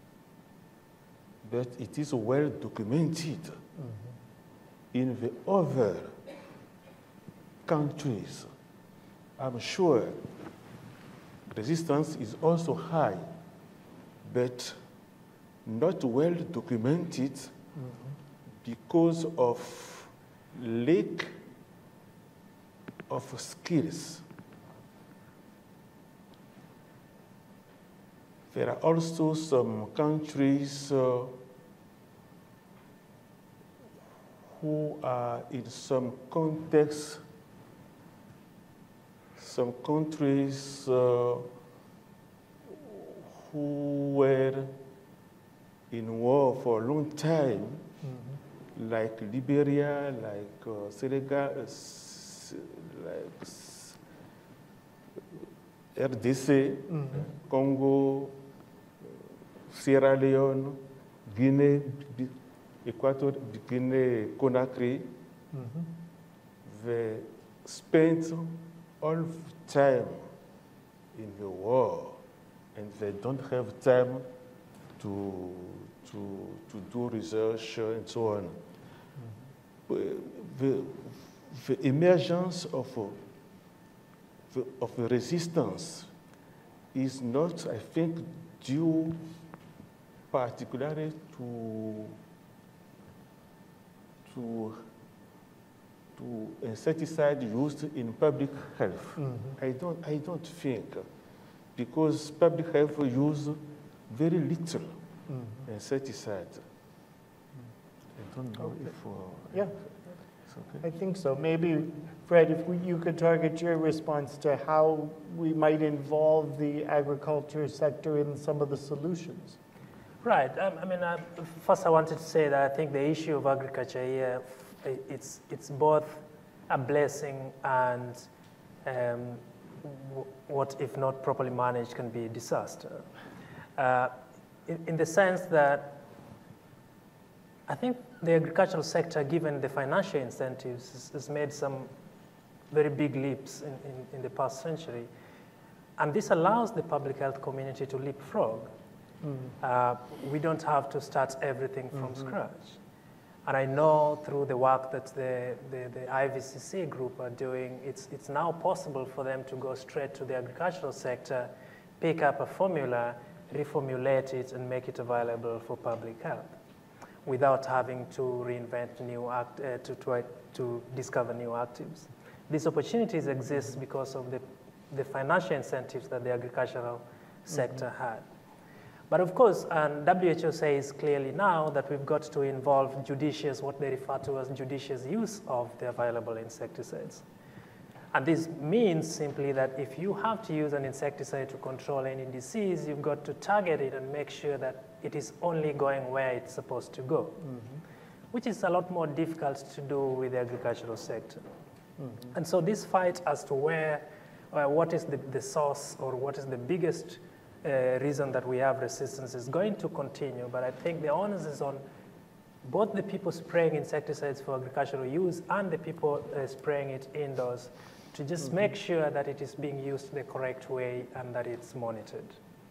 but it is well documented. Mm-hmm. In the other countries, I'm sure resistance is also high, but not well documented mm-hmm. because of lack of skills. There are also some countries uh, who are in some contexts, some countries uh, who were in war for a long time, mm-hmm. like Liberia, like uh, Senegal, uh, like R D C, mm-hmm. Congo, Sierra Leone, Guinea, Equator, Guinea, Conakry. Mm-hmm. They spent all the time in the war, and they don't have time to, to, to do research and so on. Mm-hmm. The, the emergence of, the, of the resistance is not, I think, due particularly to, to, to insecticide used in public health. Mm-hmm. I don't, I don't think, because public health use very little mm-hmm. insecticide. I don't know okay. if... Uh, yeah, it's okay. I think so. Maybe, Fred, if we, you could target your response to how we might involve the agriculture sector in some of the solutions. Right. Um, I mean, uh, first I wanted to say that I think the issue of agriculture here, it's, it's both a blessing and um, what, if not properly managed, can be a disaster. Uh, in, in the sense that I think the agricultural sector, given the financial incentives, has, has made some very big leaps in, in, in the past century. And this allows the public health community to leapfrog. Mm. Uh, we don't have to start everything from mm-hmm. scratch. And I know through the work that the, the, the I V C C group are doing, it's, it's now possible for them to go straight to the agricultural sector, pick up a formula, reformulate it, and make it available for public health. without having to reinvent new act, uh, to try to discover new actives. These opportunities exist because of the, the financial incentives that the agricultural sector mm-hmm. had. But of course, um, W H O says clearly now that we've got to involve judicious, what they refer to as judicious use of the available insecticides. And this means simply that if you have to use an insecticide to control any disease, you've got to target it and make sure that it is only going where it's supposed to go, mm-hmm. which is a lot more difficult to do with the agricultural sector. Mm-hmm. And so this fight as to where, uh, what is the, the source or what is the biggest uh, reason that we have resistance is going to continue, but I think the onus is on both the people spraying insecticides for agricultural use and the people uh, spraying it indoors to just mm-hmm. make sure that it is being used the correct way and that it's monitored.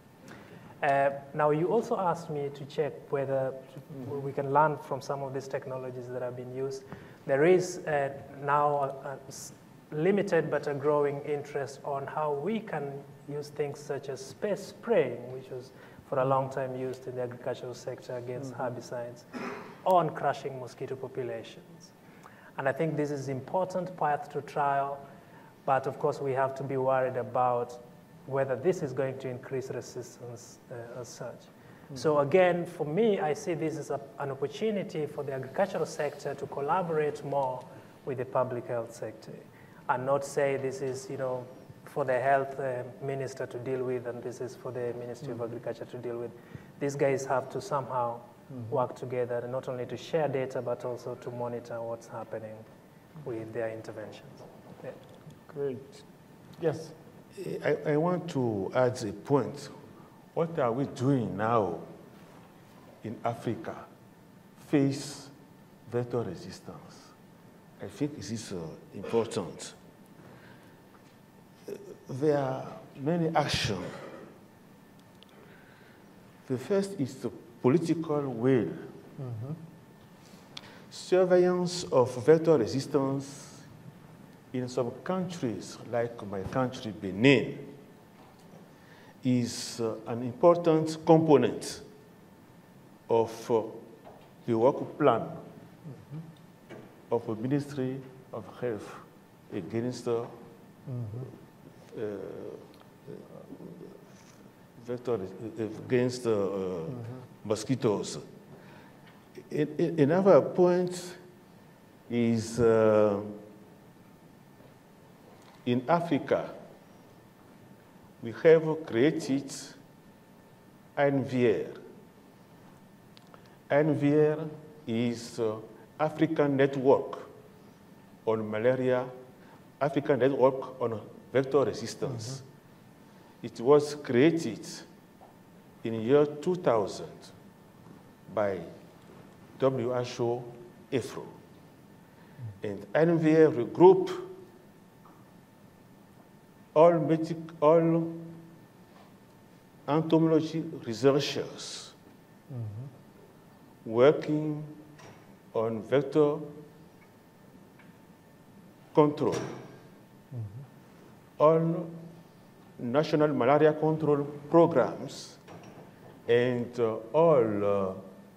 Uh, now, you also asked me to check whether mm-hmm. we can learn from some of these technologies that have been used. There is uh, now a, a limited but a growing interest on how we can use things such as space spraying, which was for a long time used in the agricultural sector against mm-hmm. herbicides, on crushing mosquito populations. And I think this is important path to trial, but of course we have to be worried about whether this is going to increase resistance uh, as such. Mm-hmm. So again, for me, I see this as a, an opportunity for the agricultural sector to collaborate more with the public health sector and not say this is, you know, for the health uh, minister to deal with and this is for the Ministry mm-hmm. of Agriculture to deal with. These guys have to somehow mm-hmm. work together, not only to share data, but also to monitor what's happening with their interventions. Yeah. Great. Yes? I, I want to add a point. What are we doing now in Africa? Face vector resistance. I think this is uh, important. Uh, there are many actions. The first is the political will. Mm-hmm. Surveillance of vector resistance in some countries, like my country, Benin, is uh, an important component of uh, the work plan mm-hmm. of the Ministry of Health against uh, mm-hmm. uh, vector, against uh, mm-hmm. mosquitoes. In, in, another point is uh, in Africa, we have created I N V R. I N V R is uh, African Network on Malaria, African Network on Vector Resistance. Mm-hmm. It was created in the year two thousand by W H O F R O. Mm-hmm. And I N V R regroup all, medic, all entomology researchers mm-hmm. working on vector control, mm-hmm. all national malaria control programs, and uh, all uh,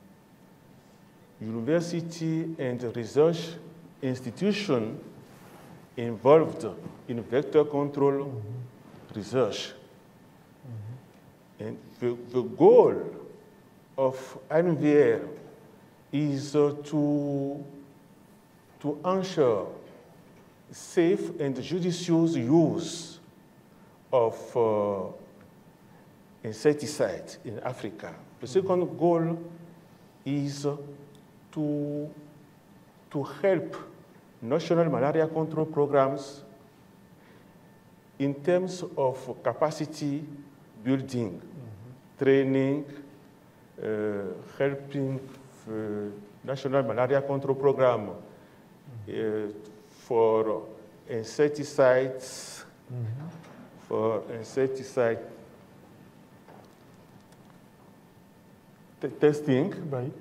university and research institutions involved in vector control mm-hmm. research. Mm-hmm. And the, the goal of I N V R is uh, to, to ensure safe and judicious use of uh, insecticides in Africa. The second mm-hmm. goal is uh, to, to help national malaria control programs in terms of capacity building, mm-hmm. training, uh, helping the national malaria control program mm-hmm. uh, for insecticides, mm-hmm. for insecticide testing, right.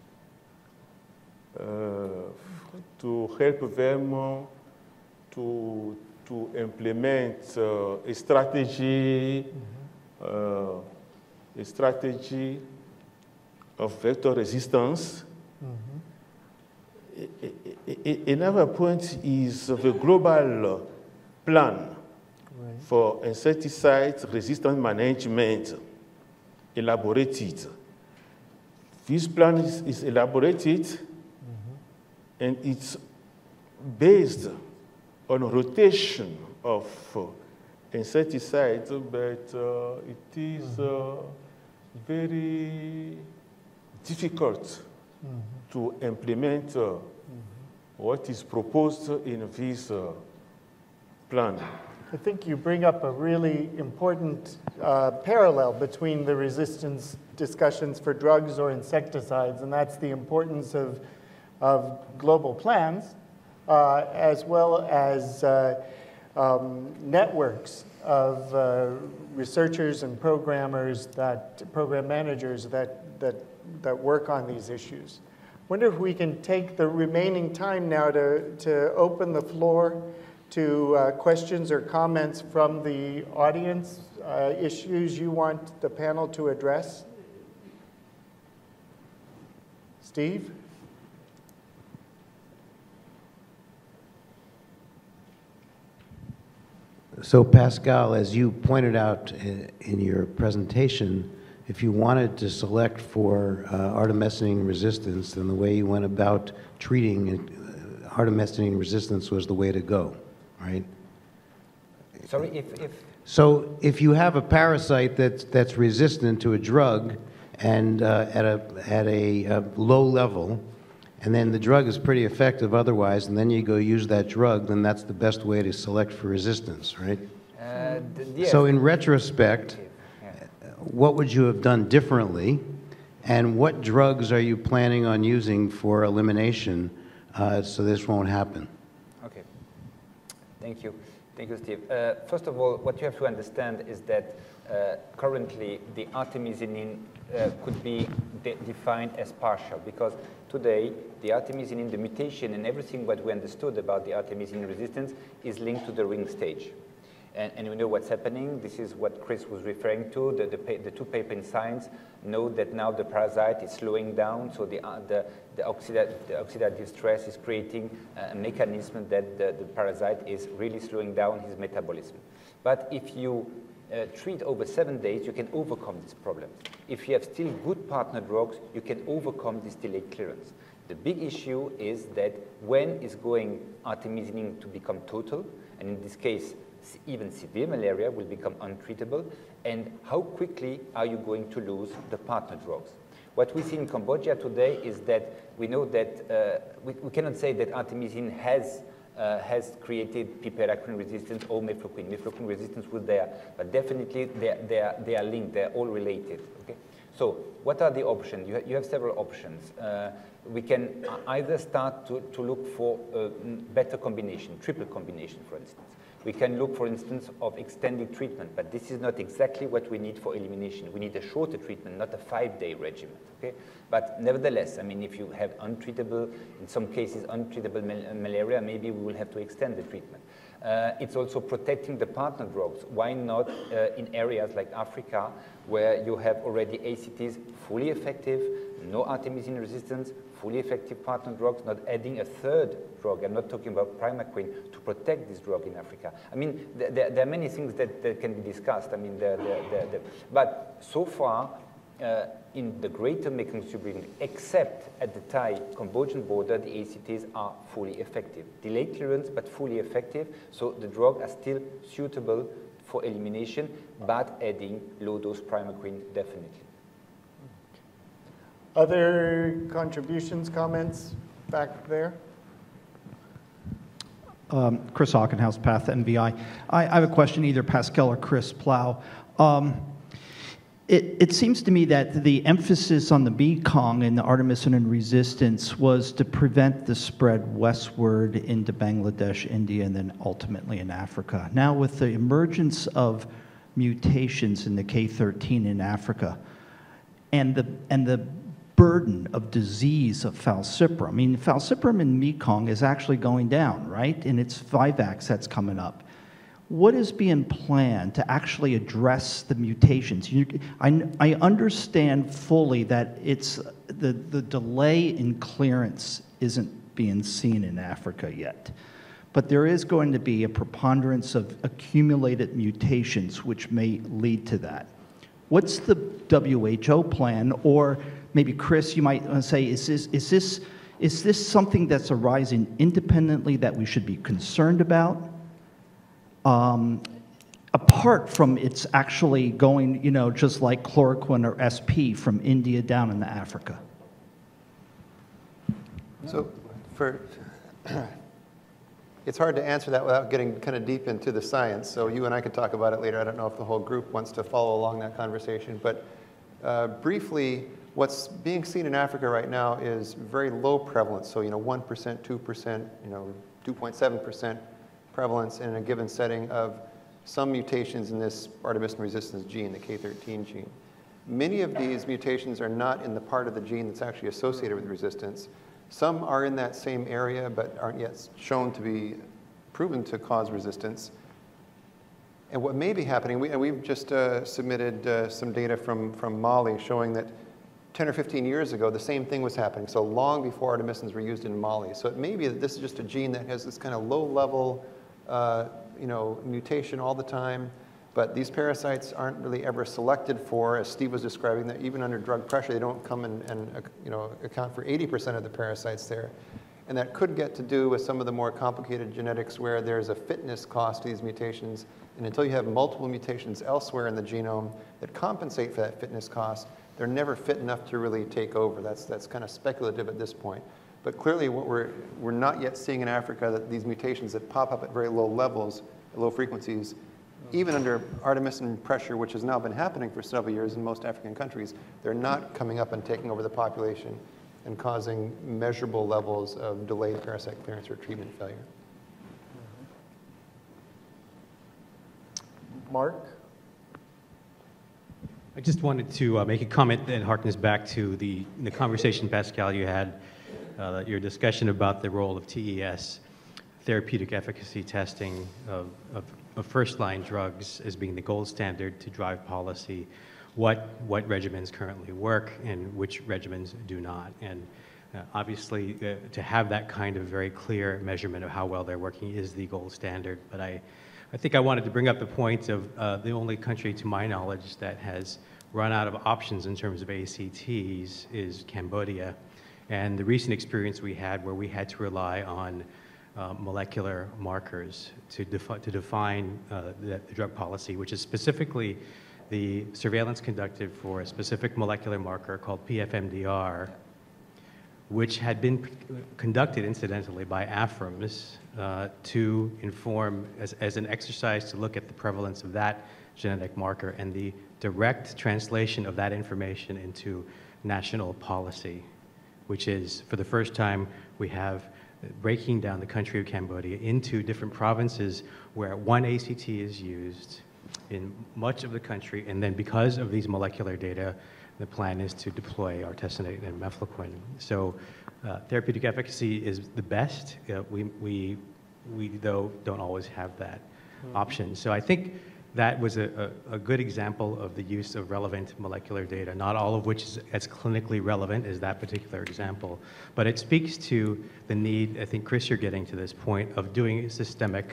uh, to help them to, to implement uh, a strategy, mm-hmm. uh, a strategy of vector resistance Mm-hmm. Another point is the global plan right. for insecticide resistant management elaborated. This plan is, is elaborated mm-hmm. and it's based on rotation of uh, insecticides, but uh, it is mm-hmm. uh, very difficult mm-hmm. to implement uh, mm-hmm. what is proposed in this uh, plan. I think you bring up a really important uh, parallel between the resistance discussions for drugs or insecticides, and that's the importance of, of global plans, uh, as well as uh, um, networks of uh, researchers and programmers, that program managers that, that, that work on these issues. Wonder if we can take the remaining time now to, to open the floor to uh, questions or comments from the audience, uh, issues you want the panel to address. Steve? So Pascal, as you pointed out in your presentation, if you wanted to select for uh, artemisinin resistance, then the way you went about treating uh, artemisinin resistance was the way to go, right? Sorry, if, if... So if you have a parasite that's, that's resistant to a drug and uh, at, a, at a, a low level, and then the drug is pretty effective otherwise, and then you go use that drug, then that's the best way to select for resistance, right? Uh, yes. So in retrospect, what would you have done differently, and what drugs are you planning on using for elimination uh, so this won't happen? Okay. Thank you. Thank you, Steve. Uh, first of all, what you have to understand is that uh, currently the artemisinin uh, could be de defined as partial, because today the artemisinin, the mutation and everything what we understood about the artemisinin resistance is linked to the ring stage. And, and we know what's happening. This is what Chris was referring to. The, the, the two papers in Science know that now the parasite is slowing down, so the, uh, the, the, oxida the oxidative stress is creating a mechanism that the, the parasite is really slowing down his metabolism. But if you uh, treat over seven days, you can overcome this problem. If you have still good partner drugs, you can overcome this delayed clearance. The big issue is that when is going artemisinin to become total, and in this case, even severe malaria will become untreatable, and how quickly are you going to lose the partner drugs? What we see in Cambodia today is that we know that uh, we, we cannot say that artemisinin has, uh, has created piperacillin resistance or mefloquine. Mefloquine resistance was there, but definitely they, they, are, they are linked, they're all related. Okay? So what are the options? You, ha you have several options. Uh, we can either start to, to look for a better combination, triple combination, for instance. We can look, for instance, of extended treatment, but this is not exactly what we need for elimination. We need a shorter treatment, not a five-day regimen, okay? But nevertheless, I mean, if you have untreatable, in some cases, untreatable mal malaria, maybe we will have to extend the treatment. Uh, it's also protecting the partner drugs. Why not uh, in areas like Africa, where you have already A C Ts fully effective, no artemisinin resistance, fully effective partner drugs, not adding a third drug. I'm not talking about primaquine to protect this drug in Africa. I mean, there, there, there are many things that, that can be discussed. I mean, they're, they're, they're, they're, but so far, uh, in the greater Mekong Subregion, except at the Thai-Cambodian border, the A C Ts are fully effective. Delayed clearance, but fully effective, so the drugs are still suitable for elimination, but adding low-dose primaquine definitely. Other contributions, comments back there? Um, Chris Hockenhouse, Path N B I. I. I have a question, either Pascal or Chris Plow. Um, it, it seems to me that the emphasis on the Mekong and the artemisinin resistance was to prevent the spread westward into Bangladesh, India, and then ultimately in Africa. Now, with the emergence of mutations in the K thirteen in Africa, and the and the burden of disease of falciparum. I mean, falciparum in Mekong is actually going down, right? And it's Vivax that's coming up. what is being planned to actually address the mutations? You, I, I understand fully that it's the, the delay in clearance isn't being seen in Africa yet, but there is going to be a preponderance of accumulated mutations which may lead to that. What's the W H O plan? Or maybe Chris, you might say, is this, is this, is this something that's arising independently that we should be concerned about? Um, apart from it's actually going, you know, just like chloroquine or S P from India down into Africa. So for, it's hard to answer that without getting kind of deep into the science. So you and I could talk about it later. I don't know if the whole group wants to follow along that conversation. But uh, briefly, what's being seen in Africa right now is very low prevalence. So, you know, one percent, two percent, you know, two point seven percent prevalence in a given setting of some mutations in this Artemisinin resistance gene, the K thirteen gene. Many of these mutations are not in the part of the gene that's actually associated with resistance. Some are in that same area, but aren't yet shown to be proven to cause resistance. And what may be happening, we, and we've just uh, submitted uh, some data from, from Mali showing that ten or fifteen years ago, the same thing was happening, so long before artemisins were used in Mali. So it may be that this is just a gene that has this kind of low-level uh, you know, mutation all the time, but these parasites aren't really ever selected for, as Steve was describing, that even under drug pressure, they don't come and, and uh, you know, account for eighty percent of the parasites there. And that could get to do with some of the more complicated genetics where there's a fitness cost to these mutations, and until you have multiple mutations elsewhere in the genome that compensate for that fitness cost, they're never fit enough to really take over. That's, that's kind of speculative at this point. But clearly what we're, we're not yet seeing in Africa, that these mutations that pop up at very low levels, at low frequencies, even under artemisinin pressure, which has now been happening for several years in most African countries, they're not coming up and taking over the population and causing measurable levels of delayed parasite clearance or treatment failure. Mark? I just wanted to uh, make a comment that harkens back to the, the conversation, Pascal, you had, uh, your discussion about the role of T E S, therapeutic efficacy testing of, of, of first-line drugs as being the gold standard to drive policy, what, what regimens currently work and which regimens do not. And uh, obviously, uh, to have that kind of very clear measurement of how well they're working is the gold standard. But I, I think I wanted to bring up the point of uh, the only country, to my knowledge, that has run out of options in terms of A C Ts is Cambodia. And the recent experience we had where we had to rely on uh, molecular markers to, defi to define uh, the, the drug policy, which is specifically the surveillance conducted for a specific molecular marker called P F M D R, which had been conducted, incidentally, by AFRIMS uh, to inform, as, as an exercise to look at the prevalence of that genetic marker and the direct translation of that information into national policy, which is, for the first time, we have breaking down the country of Cambodia into different provinces where one A C T is used in much of the country, and then because of these molecular data, the plan is to deploy artemisinin and mefloquine. So uh, therapeutic efficacy is the best. Uh, we, we, we, though, don't always have that mm-hmm. option. So I think that was a, a, a good example of the use of relevant molecular data, not all of which is as clinically relevant as that particular example. But it speaks to the need, I think, Chris, you're getting to this point, of doing systemic,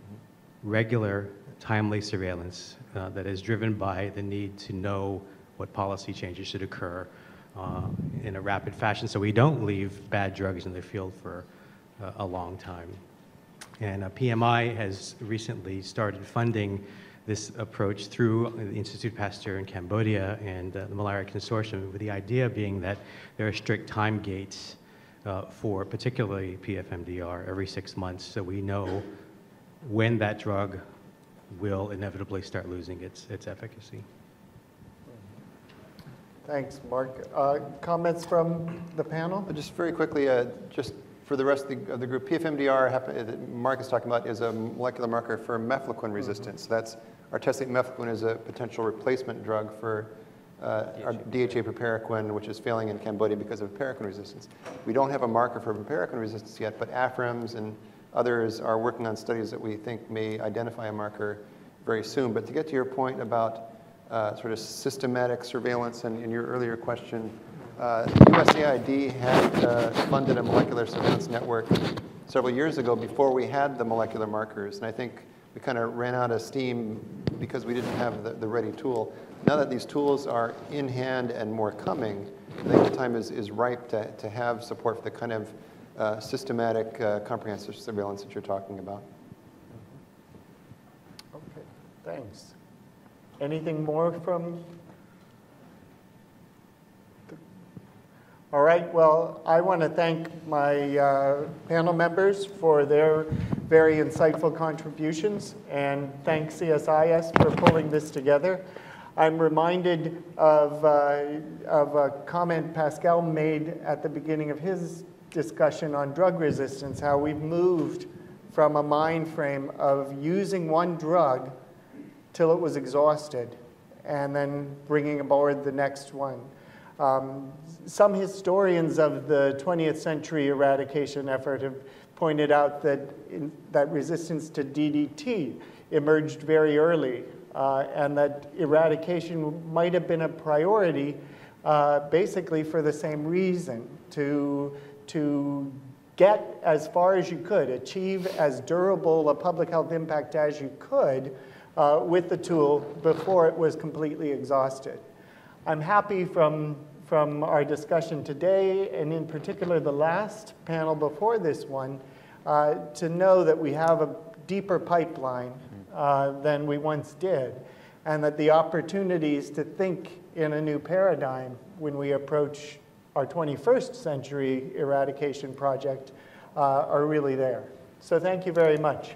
regular, timely surveillance uh, that is driven by the need to know what policy changes should occur uh, in a rapid fashion so we don't leave bad drugs in the field for uh, a long time. And uh, P M I has recently started funding this approach through the Institut Pasteur in Cambodia and uh, the Malaria Consortium, with the idea being that there are strict time gates uh, for particularly P F M D R every six months, so we know when that drug will inevitably start losing its, its efficacy. Thanks, Mark. Uh, comments from the panel? Just very quickly, uh, just for the rest of the, of the group, P F M D R, that Mark is talking about, is a molecular marker for mefloquine resistance. Mm-hmm. So that's artemisinin mefloquine is a potential replacement drug for uh, our D H A piperacin, which is failing in Cambodia because of piperacin resistance. We don't have a marker for piperacin resistance yet, but AFRIMS and Others are working on studies that we think may identify a marker very soon. But to get to your point about uh, sort of systematic surveillance, and in your earlier question, uh, U S A I D had uh, funded a molecular surveillance network several years ago before we had the molecular markers. And I think we kind of ran out of steam because we didn't have the, the ready tool. Now that these tools are in hand and more coming, I think the time is, is ripe to, to have support for the kind of uh, systematic, uh, comprehensive surveillance that you're talking about. Okay, thanks. Anything more from? All right, well, I want to thank my uh, panel members for their very insightful contributions, and thank C S I S for pulling this together. I'm reminded of, uh, of a comment Pascal made at the beginning of his discussion on drug resistance, how we've moved from a mind frame of using one drug till it was exhausted, and then bringing aboard the next one. Um, some historians of the twentieth century eradication effort have pointed out that, in, that resistance to D D T emerged very early, uh, and that eradication might have been a priority uh, basically for the same reason, to, to get as far as you could, achieve as durable a public health impact as you could uh, with the tool before it was completely exhausted. I'm happy from, from our discussion today, and in particular the last panel before this one, uh, to know that we have a deeper pipeline uh, than we once did, and that the opportunities to think in a new paradigm when we approach our twenty-first century eradication project uh, are really there. So thank you very much.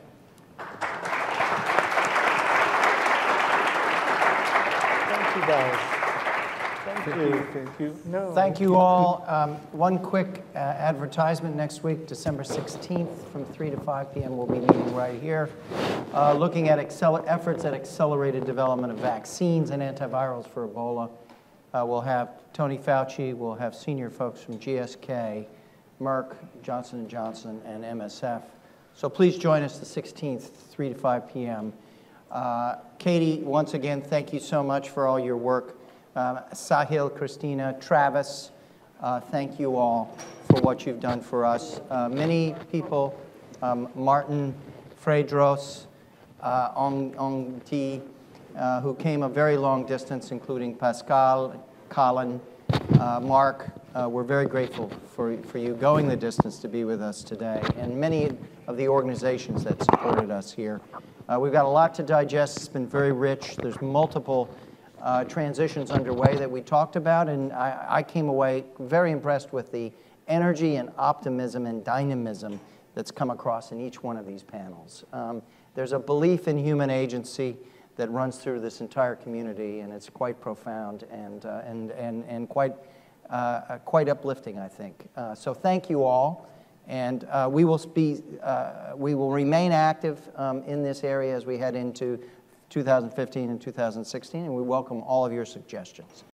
Thank you, guys. Thank you. Thank you. No. Thank you all. Um, one quick uh, advertisement next week, December sixteenth, from three to five p m We'll be meeting right here, uh, looking at excel efforts at accelerated development of vaccines and antivirals for Ebola. Uh, we'll have Tony Fauci, we'll have senior folks from G S K, Merck, Johnson and Johnson, and M S F. So please join us the sixteenth, three to five p m Uh, Katie, once again, thank you so much for all your work. Uh, Sahil, Christina, Travis, uh, thank you all for what you've done for us. Uh, many people, um, Martin, Fredros, uh, Ong, Ong Ti, uh, who came a very long distance, including Pascal, Colin, uh, Mark. Uh, we're very grateful for, for you going the distance to be with us today, and many of the organizations that supported us here. Uh, we've got a lot to digest. It's been very rich. There's multiple Uh, transitions underway that we talked about, and I, I came away very impressed with the energy and optimism and dynamism that's come across in each one of these panels. Um, there's a belief in human agency that runs through this entire community, and it's quite profound and, uh, and, and, and quite, uh, quite uplifting, I think. Uh, so thank you all, and uh, we, will be, uh, we will remain active um, in this area as we head into two thousand fifteen and two thousand sixteen, and we welcome all of your suggestions.